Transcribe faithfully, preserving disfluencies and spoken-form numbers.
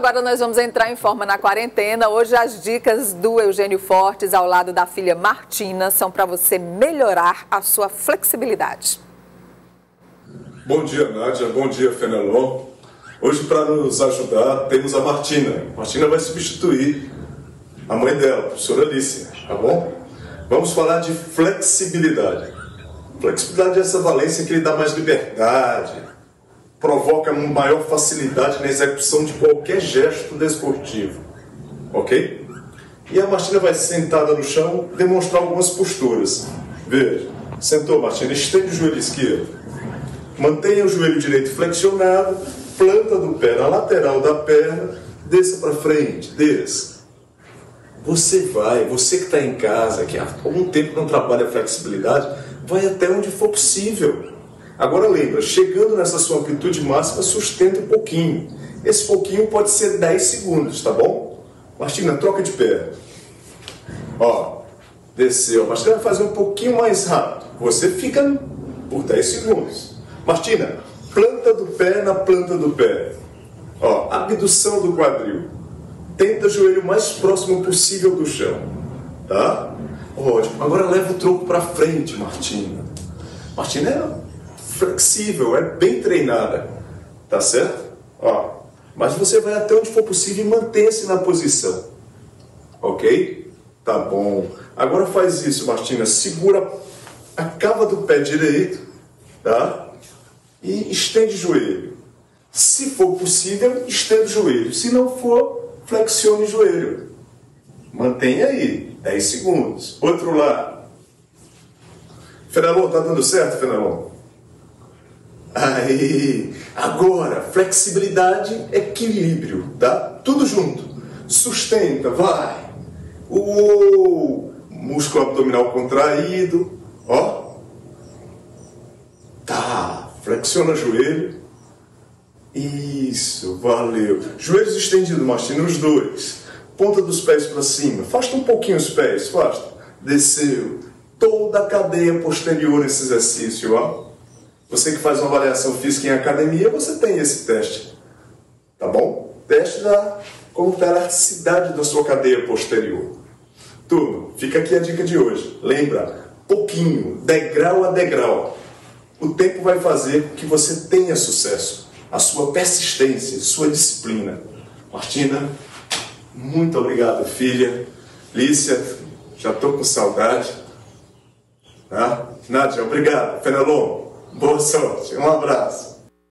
Agora nós vamos entrar em forma na quarentena. Hoje as dicas do Eugênio Fortes ao lado da filha Martina são para você melhorar a sua flexibilidade. Bom dia, Nádia. Bom dia, Fenelon. Hoje, para nos ajudar, temos a Martina. Martina vai substituir a mãe dela, a professora Alicia, tá bom? Vamos falar de flexibilidade. Flexibilidade é essa valência que lhe dá mais liberdade, provoca uma maior facilidade na execução de qualquer gesto desportivo, ok? E a Martina vai sentada no chão demonstrar algumas posturas. Veja, sentou, Martina, estende o joelho esquerdo, mantenha o joelho direito flexionado, planta do pé na lateral da perna, desça para frente, desça. Você vai, você que está em casa, que há algum tempo não trabalha a flexibilidade, vai até onde for possível. Agora lembra, chegando nessa sua amplitude máxima, sustenta um pouquinho. Esse pouquinho pode ser dez segundos, tá bom? Martina, troca de pé. Ó, desceu. Martina vai fazer um pouquinho mais rápido. Você fica por dez segundos. Martina, planta do pé na planta do pé. Ó, abdução do quadril. Tenta o joelho mais próximo possível do chão. Tá? Ótimo. Agora leva o tronco para frente, Martina. Martina é flexível, é bem treinada, tá certo? Ó, mas você vai até onde for possível e mantenha-se na posição, ok? Tá bom. Agora faz isso, Martina, segura a cava do pé direito, tá? E estende o joelho. Se for possível, estenda o joelho. Se não for, flexione o joelho. Mantenha aí, dez segundos. Outro lado. Fenelon, tá dando certo, Fenelon? Aí, agora, flexibilidade, equilíbrio, tá? Tudo junto. Sustenta, vai. O músculo abdominal contraído, ó. Tá, flexiona o joelho. Isso, valeu. Joelhos estendidos, Martina, os dois. Ponta dos pés para cima. Afasta um pouquinho os pés, afasta. Desceu. Toda a cadeia posterior nesse exercício, ó. Você que faz uma avaliação física em academia, você tem esse teste, tá bom? Teste da como está a elasticidade da sua cadeia posterior. Turma, fica aqui a dica de hoje. Lembra, pouquinho, degrau a degrau. O tempo vai fazer com que você tenha sucesso. A sua persistência, sua disciplina. Martina, muito obrigado, filha. Lícia, já estou com saudade. Tá? Nádia, obrigado. Fenelon, boa sorte. Um abraço.